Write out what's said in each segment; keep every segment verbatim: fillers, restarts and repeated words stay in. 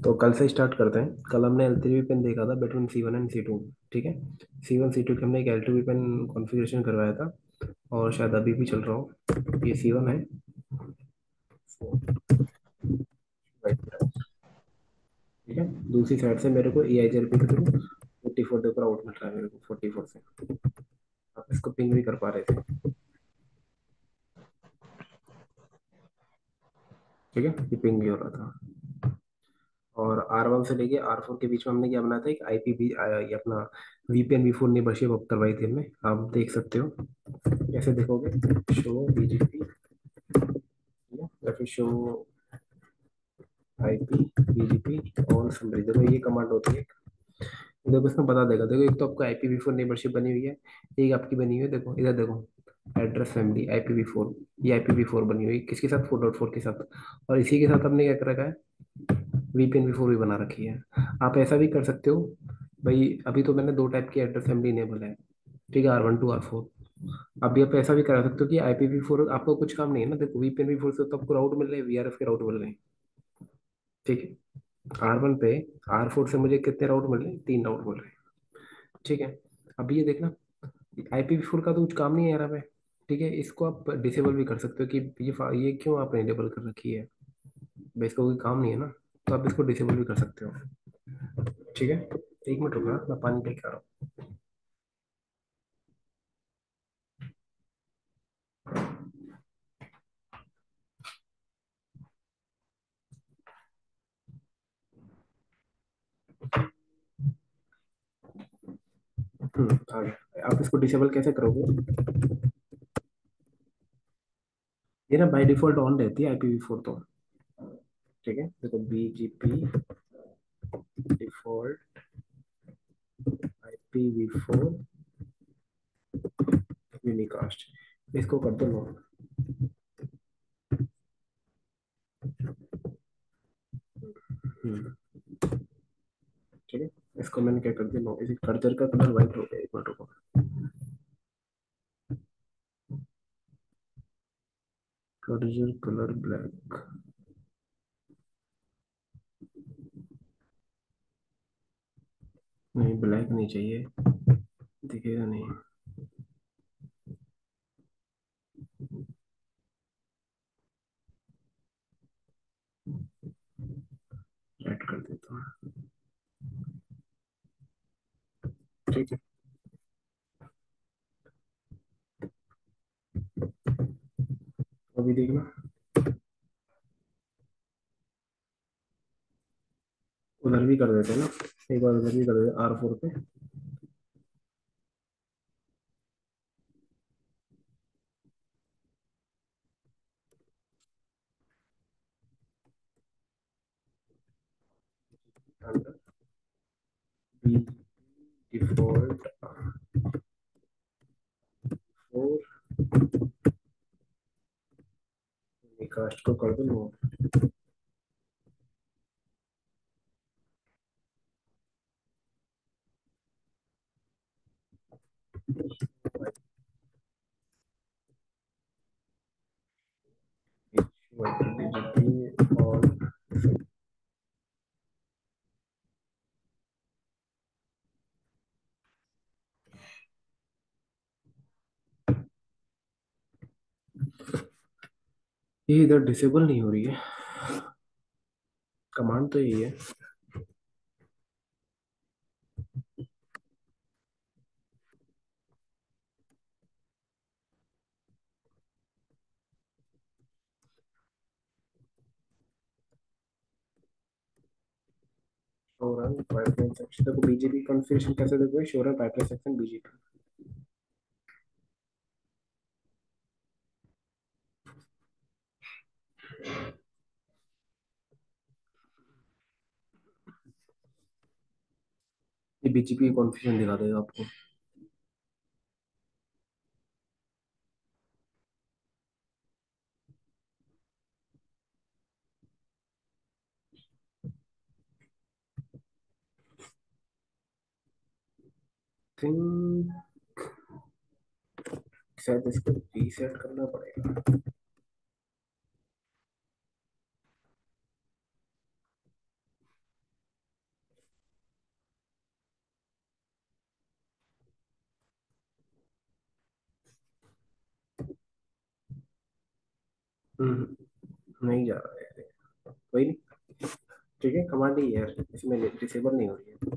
तो कल से स्टार्ट करते हैं। कल हमने एल थ्री पेन देखा था between C one and C two. ठीक है। सी वन सी टू के हमने एक एल टू पेन कॉन्फ़िगरेशन करवाया था, और शायद अभी भी चल रहा हो। ये सी वन है। ठीक है। दूसरी साइड से मेरे को ए आई जेल पे के थ्रू फोर्टी फोर के ऊपर आउट मिल रहा है मेरे को, फोर्टी फोर से। आप इसको पिंग भी कर पा रहे थे। ठीक है, ये पिंग भी हो रहा था। और आर वन से लेके आर फोर के बीच में हमने क्या बनाया था, एक आई पी भी ये अपना V P N V four neighbourship करवाई थी हमने। आप देख सकते हो। कैसे देखोगे? शो बी जी पी या फिर show I P B G P और समरी। देखो ये कमांड होती है। देखो इसमें बता देगा। देखो एक तो आपको I P V four neighbourship बनी हुई है, एक आपकी बनी हुई है। देखो इधर देखो, address family I P V four. ये आई पी वी फोर बनी हुई है किसके साथ? फोर डॉट फोर के साथ। और इसी के साथ हमने क्या कर रखा है, V P N V four भी बना रखी है। आप ऐसा भी कर सकते हो भाई। अभी तो मैंने दो टाइप की एड्रेस फैमिली इनेबल है। ठीक है, R one to R four. अभी आप ऐसा भी करा सकते हो कि आई पी वी फोर आपको कुछ काम नहीं है ना। देखो V P N V four से तो आपको राउट मिल रहे हैं, वी आर एफ के राउट मिल रहे हैं। ठीक है। आर वन पे आर फोर से मुझे कितने राउट मिल रहे हैं? तीन राउट मिल रहे हैं। ठीक है। अभी ये देखना, आई पी वी फोर का तो कुछ काम नहीं है यार हमें। ठीक है, इसको आप डिसेबल भी कर सकते हो कि ये फा- ये क्यों आपने इनेबल कर रखी है भाई, इसका कोई काम नहीं है ना। तो आप इसको डिसेबल भी कर सकते हो। ठीक है। एक मिनट रुकना, मैं पानी पी के आ रहा हूँ। हम्म, आ गया। आप इसको डिसेबल कैसे करोगे? ये ना बाय डिफॉल्ट ऑन रहती है आई पी वी फोर तो। ठीक है, देखो B G P default I P V four unicast, इसको कर दो नो। हम्म, ठीक है। इसको मैंने क्या कर दिया नो। इस कर्सर का कलर व्हाइट हो गया। एक मिनट रुको। Cursor colour black. नहीं, ब्लैक नहीं चाहिए, दिखेगा नहीं। रेड कर देता हूँ। ठीक है। अभी देखना, उधर भी कर देते हैं ना। एक बार उधर भी कर देते आर फोर पे। बी डिफॉल्ट फोर कास्ट को कर दो नो। और ये इधर डिसेबल नहीं हो रही है। कमांड तो यही है। Show run pipeline section. देखो बी जी पी कॉन्फ़िगरेशन कैसे देखोगे? Show run pipeline section B G P. ये बी जी पी कॉन्फ़िगरेशन दिखा देगा आपको। थिंक शायद इसको रीसेट करना पड़ेगा। हम्म, नहीं जा रहा है। कोई नहीं। ठीक है, कमांड ही है यार, इसमें डिसेबल नहीं हो रही है।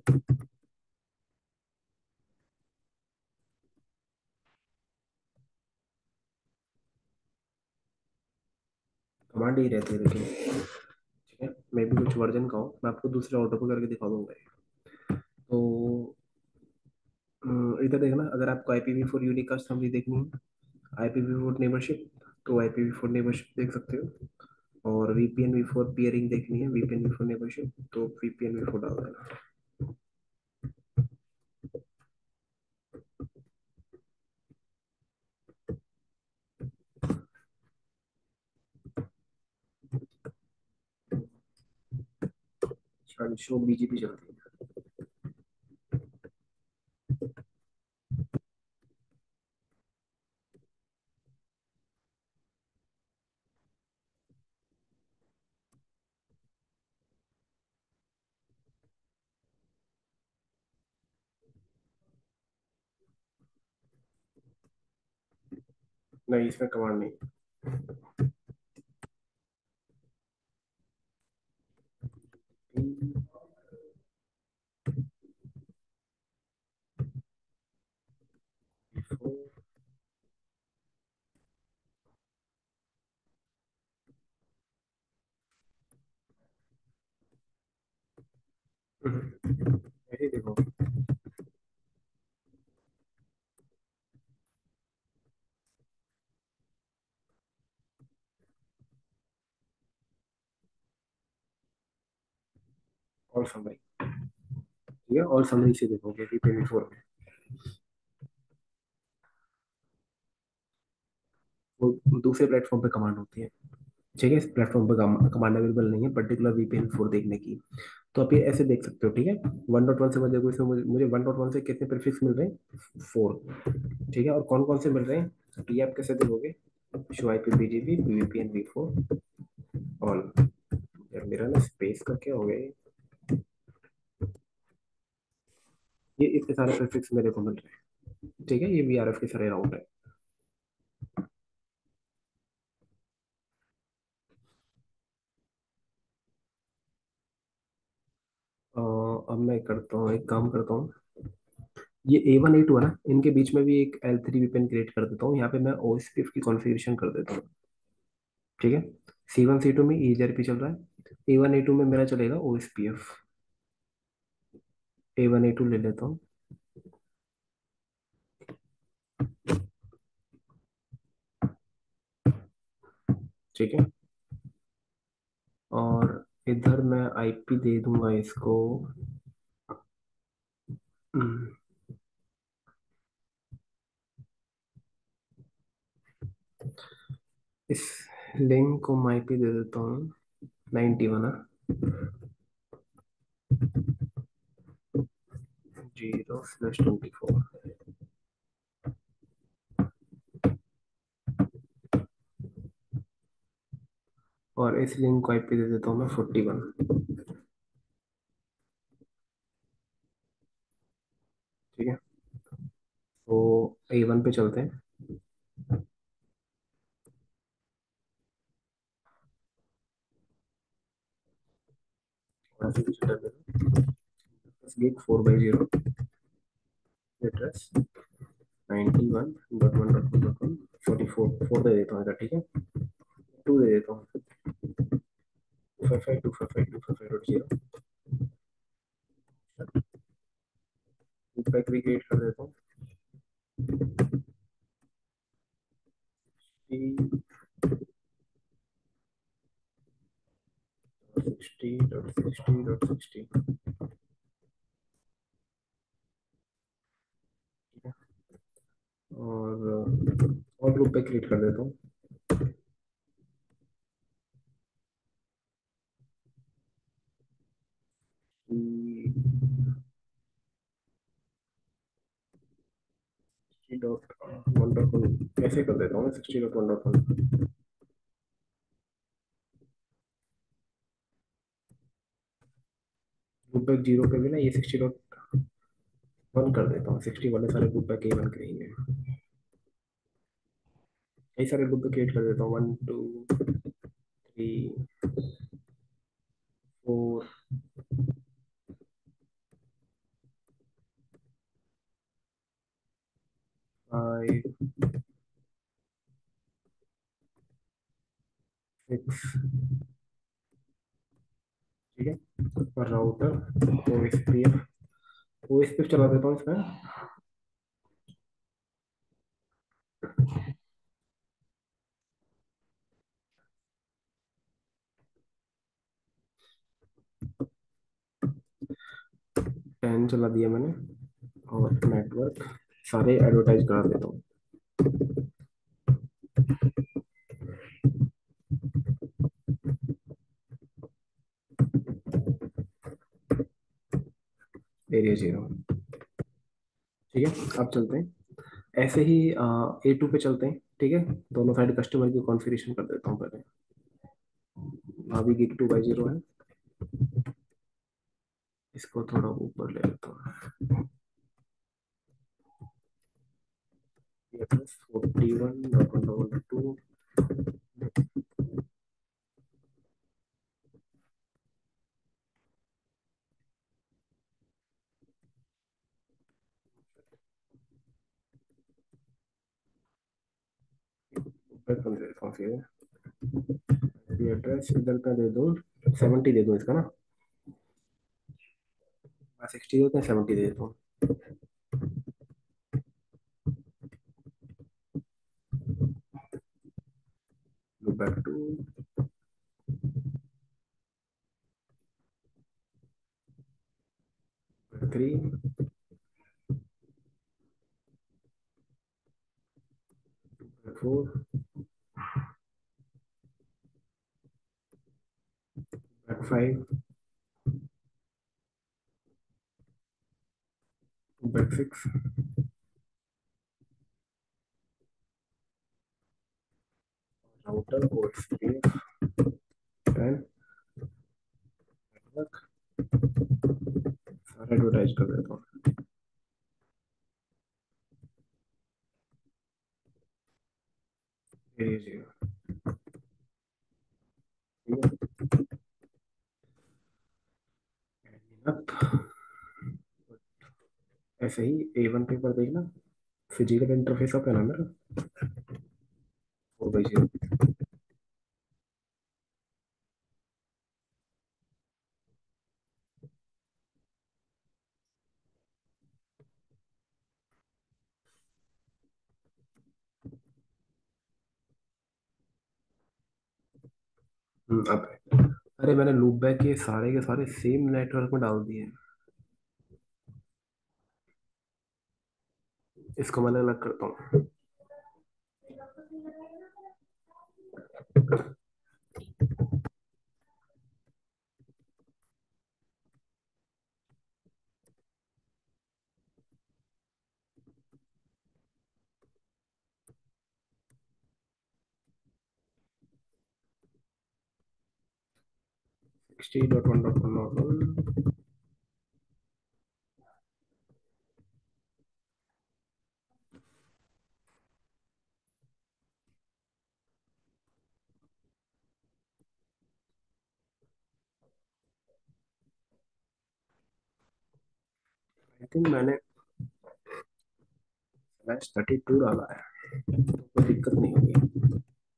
कमांड ही रहती है लेकिन। ठीक है, मैं भी कुछ वर्जन का हूँ, मैं आपको दूसरे ऑटो पे करके दिखा दूंगा। तो अम, इधर देखना, अगर आपको I P V four unicast summary देखनी है, I P V four neighborship, तो I P V four neighborship देख सकते हो। और V P N V four peering देखनी है, V P N V four neighborship, तो V P N V four डाल देना। शायद शो बी जी पी चलती है। नहीं, इसमें कमांड नहीं। ऐसे ही देखो। और समरी, ठीक है, और समरी से देखोगे V P N V four में, वो दूसरे प्लेटफॉर्म पे कमांड होती है। ठीक है, इस प्लेटफॉर्म पे कमांड अवेलेबल नहीं है particular V P N four देखने की। तो आप ये ऐसे देख सकते हो। ठीक है, वन डॉट वन से मुझे इसमें मुझे मुझे वन डॉट वन से कितने प्रीफिक्स मिल रहे हैं? फोर। ठीक है, और कौन कौन से मिल रहे हैं, तो ये आप कैसे देखोगे? Show I P B G P V P N V four on. यार मेरा ना स्पेस का क्या हो गया ये। ये इतने सारे प्रीफिक्स मेरे को मिल रहे हैं। ठीक है, ये वी आर एफ के सारे राउंड है। अ, अब मैं करता हूँ, एक काम करता हूँ, ये ए वन ए टू है ना, इनके बीच में भी एक एल थ्री वीपीएन क्रिएट कर देता हूँ। यहाँ पे मैं ओ एस पी एफ की कॉन्फ़िगरेशन कर देता हूँ। ठीक है, सी वन सी टू में ई एच आर पी चल रहा है, ए वन ए टू में मेरा चलेगा O S P F. A one A two ले लेता हूँ। ठीक है, और इधर मैं आई पी दे दूंगा इसको। हम्म, इस लिंक को मैं आई पी दे देता हूँ ninety one, zero slash twenty four. और इस लिंक को आई पी दे देता हूँ मैं फोर्टी वन। ठीक है, तो ए वन पे चलते हैं। यहाँ से कुछ कर देना, gig four by zero address ninety one dot one dot one dot one forty four, four दे देता हूँ इधर। ठीक है, टू दे देता हूँ, two five five two five five two five five dot zero. Back भी क्रिएट कर देता हूँ, sixty dot sixty dot sixty. और और ग्रुप पे क्रिएट कर देता हूँ। Sixty dot one dot one ऐसे कर देता हूँ, sixty dot one dot one. Group back zero पे भी ना ये सिक्सटी डॉट वन कर देता हूँ, सिक्सटी वाले सारे ग्रुप बैक ए वन करेंगे। कई सारे ग्रुप क्रिएट कर देता हूँ, one two three four five six. ठीक है, और router O S P F, O S P F चला देता हूँ इसमें। टेन चला दिया मैंने, और नेटवर्क सारे एडवर्टाइज करा देता हूँ। Area zero. ठीक है, अब चलते हैं ऐसे ही ए टू पे चलते हैं। ठीक है, दोनों साइड कस्टमर की कॉन्फ़िगरेशन कर देता हूँ पहले। अभी गिग टू बाई जीरो है, इसको थोड़ा ऊपर ले लेता हूँ। Forty one double double two. बन देता हूँ फिर एड्रेस इधर का दे दूँ, सेवेंटी दे दूँ इसका ना, सिक्सटी देते हैं, सेवेंटी दे देता हूँ। Back two three, four, back five, back six, router और स्पेस टेन, नेटवर्क सारा एडवर्टाइज कर देता हूँ। ये लीजिए। ठीक है, ऐसे ही ए वन पेपर देखना, फिजिकल इंटरफेस का नाम है फोर बाई जीरो। अब अरे मैंने लूप बैक के सारे के सारे सेम नेटवर्क में डाल दिए, इसको मैं अलग करता हूँ। Sixty dot one dot one dot one. I think मैंने स्लैश थर्टी टू डाला है, तो कोई दिक्कत नहीं होगी।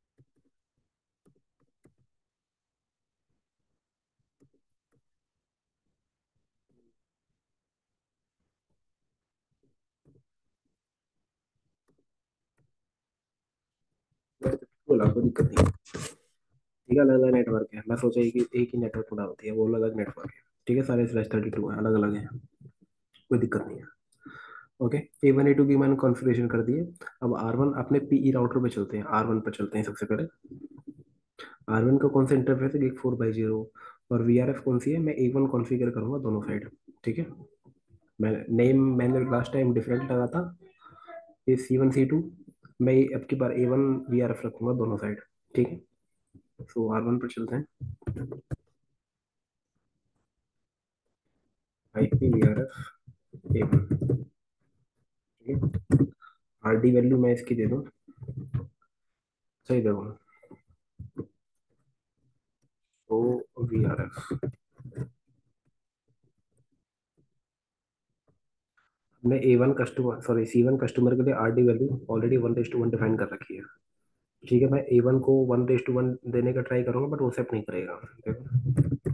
बोला कोई दिक्कत नहीं। ठीक है, अलग अलग नेटवर्क है, मैं सोचा कि एक ही नेटवर्क में डालती है, वो अलग अलग नेटवर्क है। ठीक है, सारे स्लैश थर्टी टू है, अलग अलग है, कोई दिक्कत नहीं है। Okay, A one A two की मैंने कॉन्फ़िगरेशन कर दी है। अब आर वन अपने पीई राउटर पे चलते हैं, आर वन पे चलते हैं सबसे पहले। आर वन का कौन सा इंटरफेस है, गिग फोर बाई जीरो। और वी आर एफ कौन सी है, मैं ए वन कॉन्फ़िगर करूंगा दोनों साइड। ठीक है, मैं नेम मैंने लास्ट टाइम डिफरेंट लगा था, ये सी वन सी टू, मैं अब की बार A one V R F रखूंगा दोनों साइड। ठीक है, सो आर वन पर चलते हैं। I P V R F A one. ठीक है, आर डी वैल्यू मैं इसकी दे दूँ सही देखो। O V R F. हमने A one customer sorry C one customer के लिए R D value already one race to one define कर रखी है। ठीक है, मैं ए वन को वन रेस टू वन देने का ट्राई करूंगा बट वो एक्सेप्ट नहीं करेगा। देखो,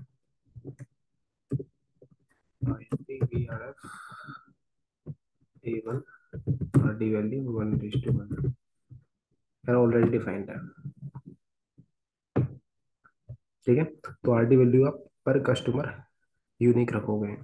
I V R F A one R D value one race to one already defined है। ठीक है, तो आर डी वैल्यू आप पर कस्टमर यूनिक रखोगे।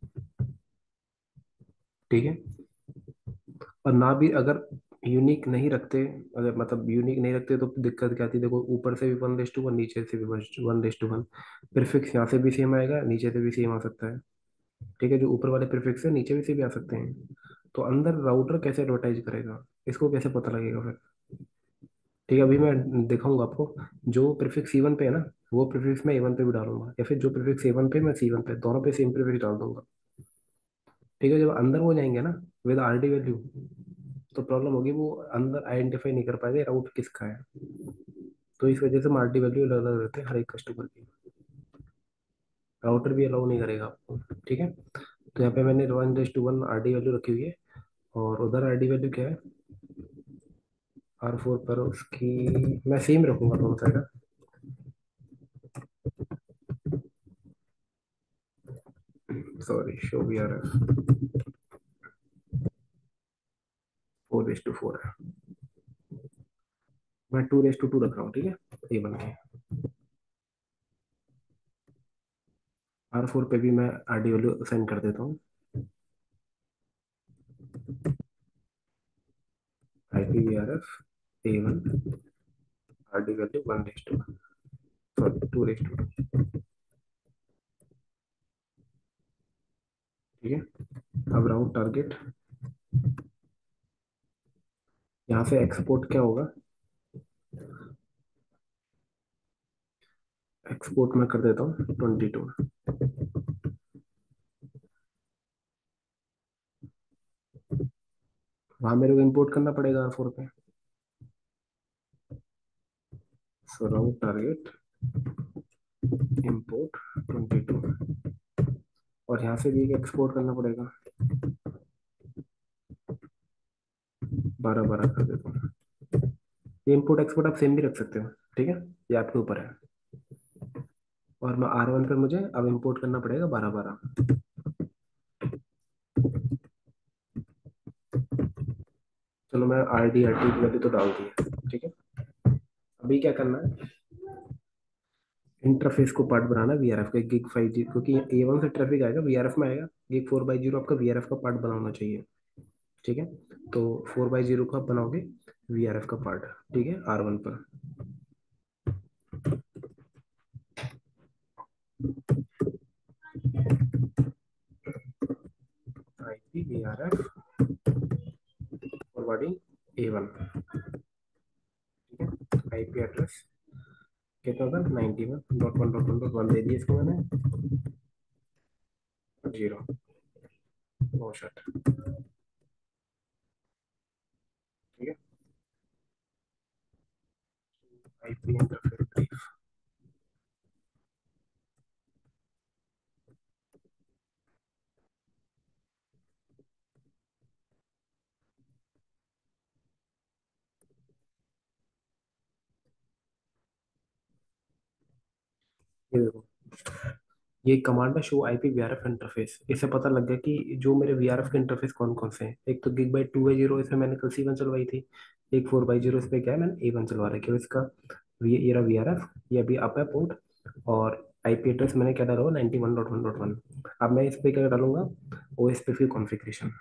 ठीक है, और ना भी अगर यूनिक नहीं रखते, अगर मतलब यूनिक नहीं रखते तो दिक्कत क्या आती है, देखो ऊपर से भी वन रेस टू वन, नीचे से भी one race to one. Prefix यहाँ से भी सेम आएगा, नीचे से भी सेम आ सकता है। ठीक है, जो ऊपर वाले प्रीफिक्स है नीचे भी से भी आ सकते हैं। तो अंदर राउटर कैसे एडवर्टाइज करेगा, इसको कैसे पता लगेगा फिर। ठीक है, अभी मैं दिखाऊंगा आपको। जो प्रीफिक्स सी वन पे है ना, वो प्रीफिक्स मैं ए वन पे भी डालूंगा, या फिर जो प्रीफिक्स ए वन पे मैं सी वन पे, दोनों पे सेम प्रीफिक्स डाल दूंगा। ठीक है, जब अंदर हो जाएंगे ना विद आर डी वैल्यू, तो प्रॉब्लम होगी, वो अंदर आइडेंटिफाई नहीं कर पाएंगे राउट किसका है। तो इस वजह से हम आर डी वैल्यू अलग अलग रहते हैं हर एक कस्टमर की। राउटर भी अलाउ नहीं करेगा आपको। ठीक है, तो यहाँ पे मैंने one race to one R D value रखी हुई है। और उधर आर डी वैल्यू क्या है, आर फोर पर उसकी मैं सेम रखूंगा दोनों side. Sorry, show V R F four race to four है। मैं टू रेस टू टू रख रहा हूँ। ठीक है, ये बन के आर फोर पे भी मैं आर डी वैल्यू सेंड कर देता हूँ। I P V R F A one R D value one race to one, sorry two race to two. ठीक है, अब राउट टारगेट, यहाँ से एक्सपोर्ट क्या होगा, एक्सपोर्ट मैं कर देता हूँ ट्वेंटी टू। वहां मेरे को इंपोर्ट करना पड़ेगा आर फोर पे। So route target import twenty two, और यहाँ से भी एक्सपोर्ट करना पड़ेगा, बारह बारह कर देता हूँ। ये इंपोर्ट एक्सपोर्ट आप सेम भी रख सकते हो। ठीक है, ये आपके ऊपर है। और मैं आर वन पर मुझे अब इंपोर्ट करना पड़ेगा बारह बारह। चलो, मैं आर डी आर टी की वैल्यू तो डाल दी है। ठीक है, अभी क्या करना है, इंटरफेस को पार्ट बनाना वी आर एफ का गिग फाइव जी, क्योंकि ए वन से ट्रैफिक आएगा वी आर एफ में आएगा। गिग फोर बाई जीरो आपका वी आर एफ का पार्ट बनाना चाहिए। ठीक है, तो फोर बाई जीरो को आप बनाओगे वी आर एफ का पार्ट। ठीक है, आर वन पर I P V R F forwarding A one. ठीक है, आई पी एड्रेस कितना था, ninety one dot one dot one dot one दे दिया इसको मैंने, जीरो, नो शट। ठीक है, आई पी इंटरफेस ब्रीफ। ये देखो, ये कमांड है शो आईपी वीआरएफ इंटरफेस। इससे पता लग गया कि जो मेरे वीआरएफ के इंटरफेस कौन कौन से हैं। एक तो gig by two by zero, इसमें मैंने कल सी वन चलवाई थी। एक फोर बाई जीरो, इस पे क्या है मैंने ए वन चलवा रखी है इसका। ये ये रहा वीआरएफ, ये अभी अप है पोर्ट। और आईपी एड्रेस मैंने क्या डाला हुआ, ninety one dot one dot one. अब मैं इस पे क्या डालूंगा, ओएस पे फिर configuration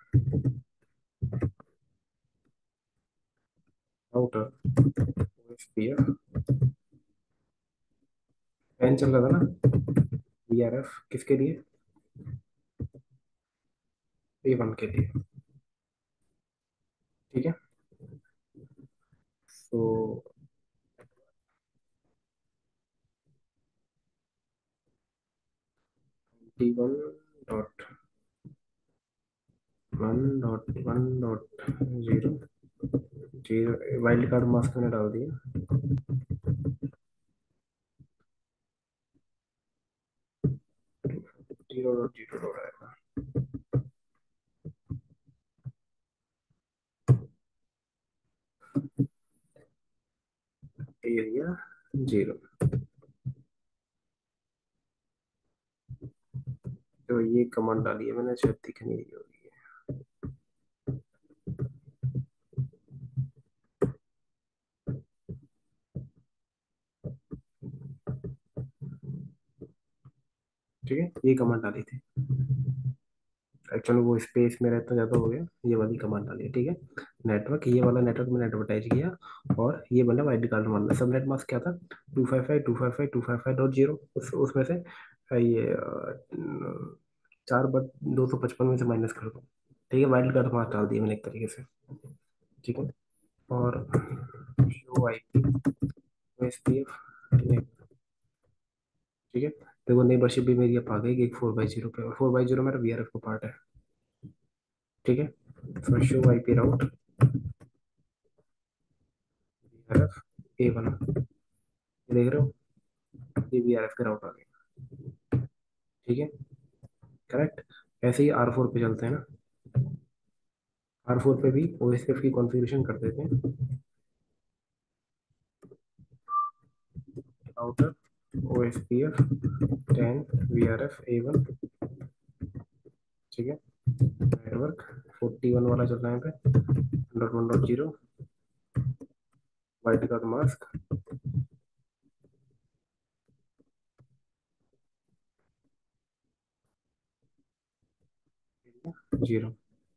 router OS P F चल रहा था ना, वीआरएफ किसके लिए, ए वन के लिए। ठीक है, so T one dot one dot one dot zero zero, wild card mask मैंने डाल दिया। जीरो डॉट जीरो डॉट आएगा। Area zero. तो ये कमांड डाली है मैंने, शायद दिख नहीं रही होगी। ठीक है, ये कमांड डाली थी। एक्चुअली वो स्पेस में रहता ज्यादा हो गया, ये वाली कमांड डाली है। ठीक है, नेटवर्क, ये वाला नेटवर्क मैंने एडवर्टाइज किया। और ये बना आईडी कार्ड मानना। सबनेट मास्क क्या था? Two five five two five five two five five dot zero. उस उसमें से अ, ये अ, चार बट दो सौ पचपन में से माइनस कर दो। ठीक है, वाइल्ड कार्ड मास्क डाल दिया मैंने एक तरीके से। ठीक है। और show I P S P F. ठीक है, देखो नेबरशिप भी मेरी अब आ गई एक फोर बाई जीरो पे। फोर बाई जीरो मेरा वी आर एफ का पार्ट है। ठीक है, तो show I P route V R F A वाला, ये देख रहे हो? ये वी आर एफ का राउट आ गया। ठीक है, करेक्ट। ऐसे ही आर फोर पे चलते हैं ना। आर फोर पे भी ओ एस पी एफ की कॉन्फ़िगरेशन कर देते हैं। Router O S P F ten V R F A one. ठीक है, नेटवर्क फोर्टी वन वाला चल रहा है यहाँ पे, dot one dot zero, white dot mask zero.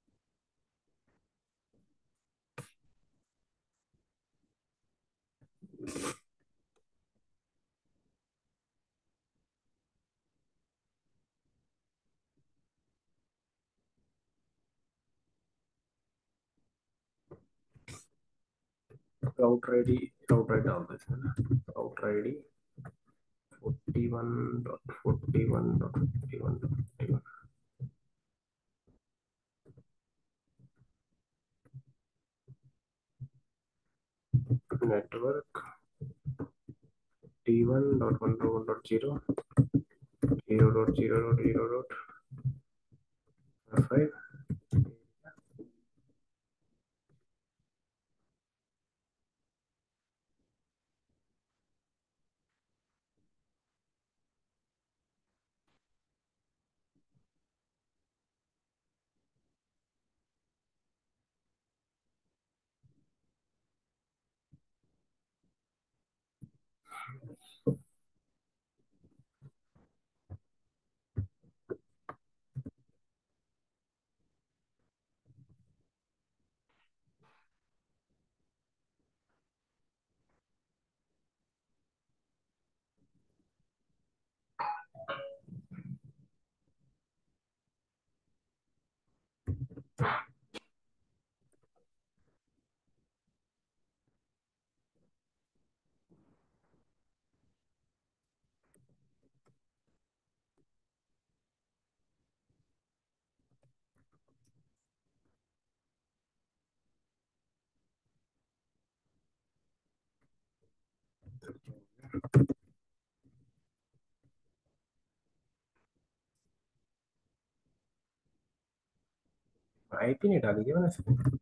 Router I D, router I D डाल दो इसमें ना। Router I D forty one dot forty one dot forty one dot forty one. Network T one dot one dot one dot zero, zero dot zero dot zero dot five. IP नहीं डाली क्या मैंने इसमें?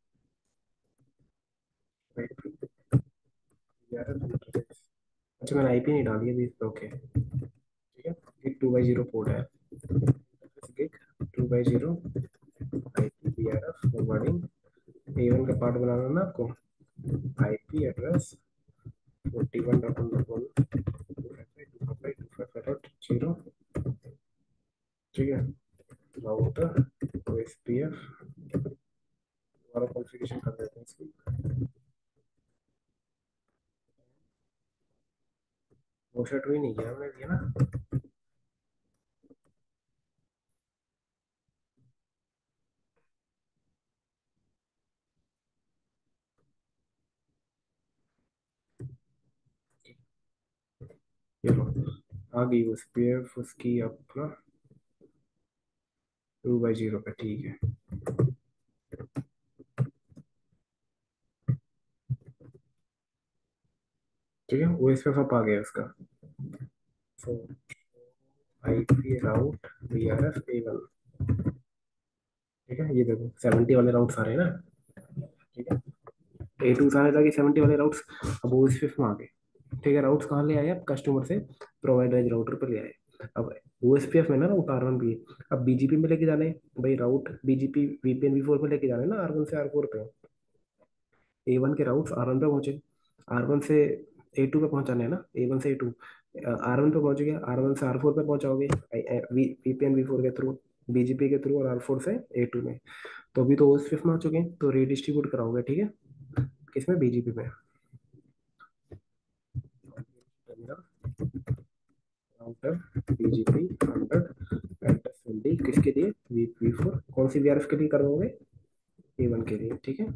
IP यार, अच्छा मैंने IP नहीं डाली अभी इस पे। ओके, ठीक है। Gig two by zero port है। Gig two by zero I P V R F forwarding. A one का पार्ट बनाना है ना आपको। IP address forty one dot one dot one two five two five two five dot zero. ठीक है, router O S P F दोबारा configuration कर देते हैं इसकी। वो शर्ट हुई नहीं किया हमने दिया ना। ये लो, आ गई उस पे उसकी अपना टू बाई जीरो पे। ठीक है, ठीक है, वो इस पे सब आ गया इसका। So I P route V R F A one. ठीक है, ये देखो सेवेंटी वाले राउट्स आ रहे हैं ना। ठीक है, ए टू आने लगे सेवेंटी वाले राउट्स। अब वो इस फिफ्थ में आ गए। ठीक है, राउट्स कहाँ ले आए? अब कस्टमर से प्रोवाइडर एज राउटर पे ले आए। अब ओ एस पी एफ में ना राउट आर वन भी है। अब बीजीपी में लेके जाने हैं। भाई route BGP VPN V four में लेके जाने हैं ना, आर वन से आर फोर पे। ए वन के राउट्स आर वन पे पहुंचे। आर वन से ए टू पे पहुंचाने हैं ना, ए वन से ए टू। आर वन पे पहुंच गया, आर वन से आर फोर पे पहुंचाओगे वीपीएन वी फोर के थ्रू, बीजीपी के थ्रू, और आर फोर से ए टू में। तो अभी तो ओएस फिफ्थ में आ चुके हैं, तो रीडिस्ट्रीब्यूट कराओगे। ठीक है, किसमें? बीजीपी में। Router BGP hundred address D किसके लिए? V V four. कौन सी वीआरएफ के लिए करवाओगे? ए वन के लिए। ठीक है,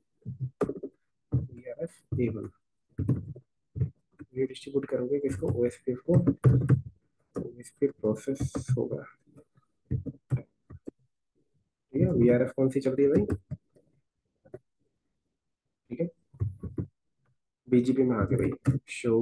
वीआरएफ ए वन रीडिस्ट्रीब्यूट करोगे किसको? ओएसपीएफ को। ओएसपीएफ प्रोसेस होगा। ठीक है, वीआरएफ कौन सी चल रही है भाई? ठीक है, बीजीपी में आ गए भाई। Show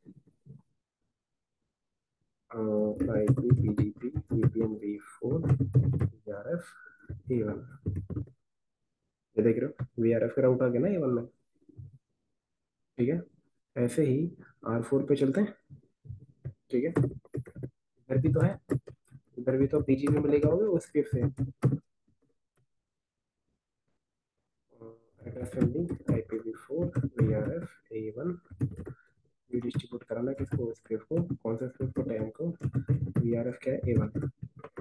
IP BGP VPN V four VRF A one. ये देख रहे हो, वीआरएफ का राउट आ गया ना ए वन में। ठीक है, ऐसे ही आर फोर पे चलते हैं। ठीक है, इधर भी तो है, इधर भी तो बीजीपी में लेगा होगा उस स्क्रिप्ट से। Address sending IPv four VRF A one. ये डिस्ट्रीब्यूट कराना है किसको? स्क्रिप्ट को। कौन सा स्क्रिप्ट को? टैम को। वीआरएफ क्या है? A one.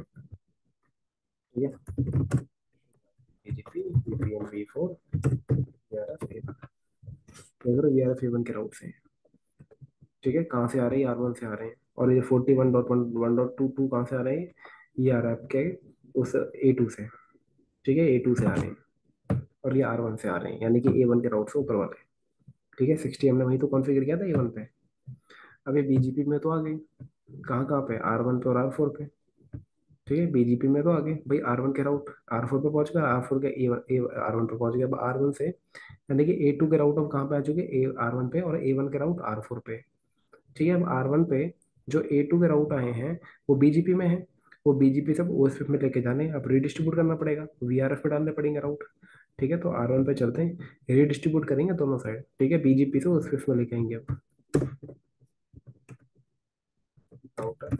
ठीक है, BGP VPN V four VRF A one. VRF A one के राउट से। ठीक है, कहाँ से आ रही है? आर वन से आ रहे हैं। और ये forty one dot one one dot two two कहाँ से आ रहे हैं? ये आ रहा है आपके उस ए टू से। ठीक है, ए टू से आ रहे हैं, और ये आर वन से आ रहे हैं, यानी कि ए वन के राउट से ऊपर वाले। ठीक है, सिक्सटी हमने वही तो कॉन्फ़िगर किया था ए वन पे। अब ये बीजीपी में तो आ गई। कहाँ कहाँ पे? आर वन पे और आर फोर पे। ठीक है, बीजीपी में तो आ गए भाई। आर वन के राउट आर फोर पे पहुंच गया, आर फोर के A one A R one पे पहुंच गया। अब आर वन से यानी कि ए टू के राउट अब कहाँ पे आ चुके? ए आर वन पे, और ए वन के राउट आर फोर पे। ठीक है, अब आर वन पे जो ए टू के राउट आए हैं वो बीजीपी में है। वो बीजीपी सब ओएसपीएफ में लेके जाने हैं। अब रीडिस्ट्रीब्यूट करना पड़ेगा, वीआरएफ में डालने पड़ेंगे राउट। ठीक है, तो आर वन पे चलते हैं, रीडिस्ट्रीब्यूट करेंगे दोनों साइड। ठीक है, बीजीपी से ओएसपीएफ में लेके आएंगे अब router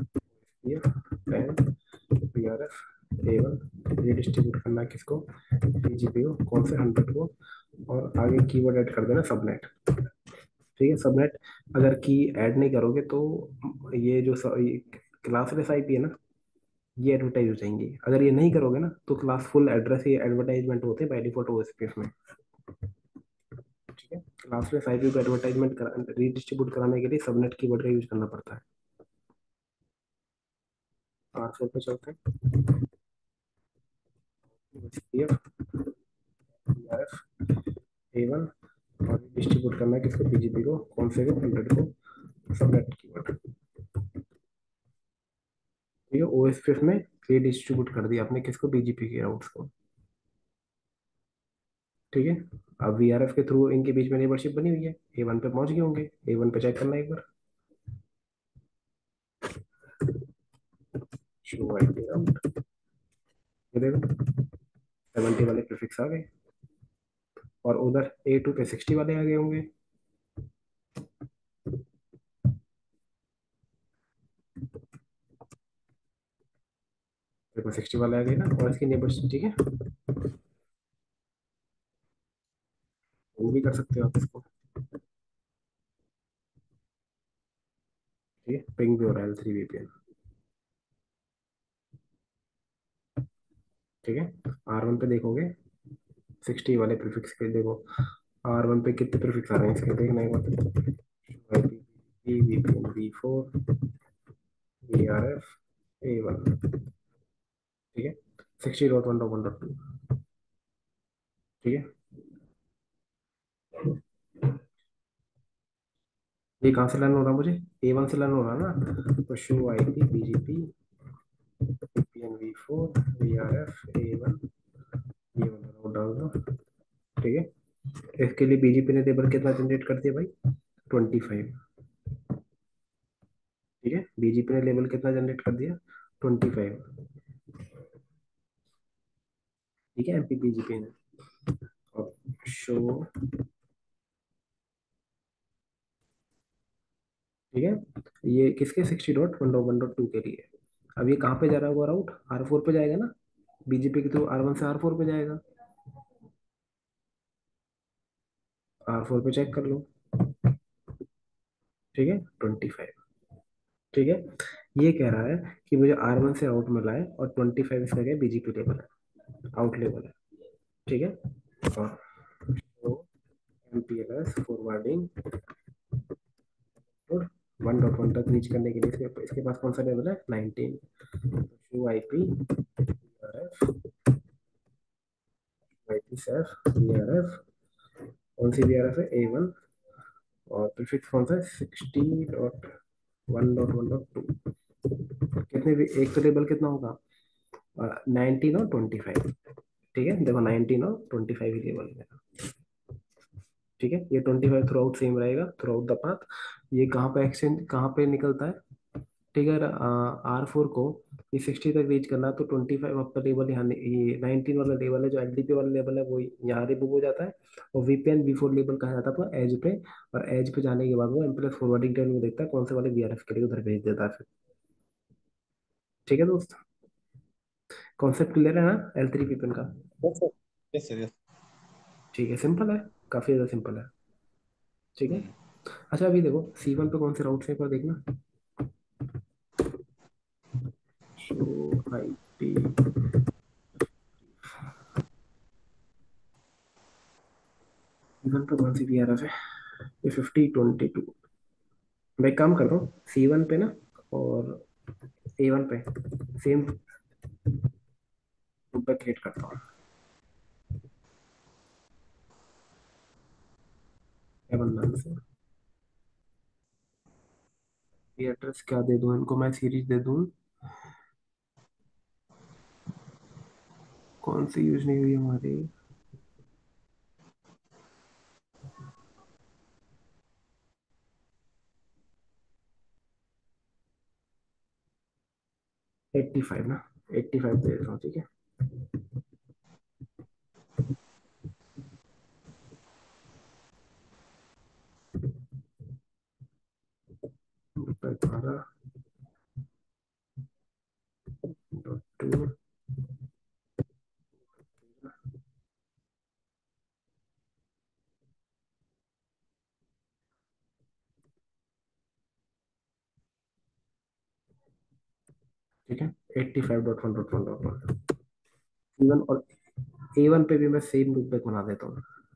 VRF A one. Redistribute करना है किसको? बीजीपी को। कौन से? हंड्रेड को। और आगे कीवर्ड ऐड कर देना सबनेट। ठीक है, सबनेट अगर की ऐड नहीं करोगे तो ये जो क्लासलेस आईपी है ना, ये एडवर्टाइज हो जाएंगी। अगर ये नहीं करोगे ना तो क्लास फुल एड्रेस ये एडवर्टाइजमेंट होते हैं बाय डिफॉल्ट ओएसपीएफ में। ठीक है, क्लासलेस आईपी को एडवर्टाइजमेंट रीडिस्ट्रीब्यूट कराने के लिए सबनेट कीवर्ड का यूज करना पड़ता है। आर फोर पे चलते हैं। ओएसपीएफ ए वन, और डिस्ट्रीब्यूट करना है किसको? बीजीपी को। कौन से को? हंड्रेड को। Subnet keyword. ये ओएसपीएफ में ये डिस्ट्रीब्यूट कर दिया आपने किसको? बीजीपी के राउट्स को। ठीक है, अब वीआरएफ के थ्रू इनके बीच में नेबरशिप बनी हुई है, ए वन पे पहुंच गए होंगे। ए वन पे चेक करना है एक बार। शो आईपी राउट, ये देखो सेवेंटी वाले प्रीफिक्स आ गए, और उधर ए टू पे सिक्सटी वाले आ गए होंगे। देखो सिक्सटी वाले आ गए ना, और इसकी नेबरशिप। ठीक है, वो भी कर सकते हो आप इसको। ठीक है, पिंग भी हो रहा है एल थ्री वीपीएन। ठीक है, आर वन पे देखोगे सिक्सटी वाले प्रीफिक्स के। देखो आर वन पे कितने प्रीफिक्स आ रहे हैं इसके, देखना एक बार। VPN V four V R F A one. ठीक है, sixty dot one dot one dot two. ठीक है, ये कहाँ से लर्न हो रहा है मुझे? ए वन से लर्न हो रहा है ना, तो show I P BGP VPN V four V R F A one, ये वाला राउट डाल दो। ठीक है, इसके लिए बीजीपी ने टेबल कितना जनरेट कर दिया भाई? Twenty five. बीजीपी ने लेवल कितना जनरेट कर दिया, ट्वेंटी फाइव। ठीक है, एमपी बीजीपी ने। और शो, ठीक है, ये किसके sixty dot one dot one dot two के लिए। अब ये कहाँ पे जा रहा होगा राउट, आर फोर पे जाएगा ना, बीजीपी के थ्रू आर वन से आर फोर पे जाएगा। आर फोर पे चेक कर लो। ठीक है, ट्वेंटी फाइव। ठीक है, ये कह रहा है कि मुझे आर वन से आउट मिला है और ट्वेंटी फाइव इसका क्या बीजीपी लेवल है, आउट लेवल है। ठीक है, और तो MPLS forwarding one dot one तक रीच करने के लिए इसके, इसके पास कौन सा लेवल है, nineteen. Show I P R F, I P CEF V R F, कौन सी वी आर एफ है, ए वन। और प्रीफिक्स कौन सा है, sixty dot one dot one dot two. कितने भी एक तो टेबल कितना होगा, नाइनटीन और ट्वेंटी फाइव। ठीक है, देखो नाइनटीन और ट्वेंटी फाइव ही टेबल है। ठीक है, ये twenty five throughout same रहेगा थ्रू आउट द पाथ। ये कहाँ पे एक्सचेंज, कहाँ पे निकलता है। ठीक है, आर फोर को ये सिक्सटी तक रीच करना है, तो ट्वेंटी फाइव आपका लेवल यहाँ नि- ये नाइनटीन वाला लेवल है, जो एलडीपी वाला लेवल है वो यहाँ रिमूव हो जाता है। और वीपीएन वी फोर लेवल कहा जाता है आपका एज पे। और एज पे जाने के बाद वो एमप्लस फॉरवर्डिंग टेबल में देखता है कौन से वाले वीआरएफ के लिए उधर भेज देता है फिर। ठीक है दोस्त, कॉन्सेप्ट क्लियर है ना एल थ्री वीपीएन का। Yes sir. Yes sir, yes. ठीक है, सिंपल है, काफी ज्यादा सिंपल है। ठीक है। हम्म। अच्छा अभी देखो सी वन पे कौन से राउट से एक बार देखना। Show I P, C one पे कौन सी वीआरएफ है, ये फिफ्टी ट्वेंटी टू। मैं एक काम करता हूँ सी वन पे ना, और ए वन पे सेम ग्रुप पे क्रिएट करता हूँ, एवन नाम से। ये एड्रेस क्या दे दूँ इनको, मैं सीरीज दे दूँ, कौन सी यूज नहीं हुई हमारी। एट्टी फाइव ना, एट्टी फाइव दे देता हूँ। ठीक है, बारह डॉट टू। ठीक है, eighty five dot one dot one dot one. C one और ए वन पे भी मैं सेम लूप बैक बना देता हूँ।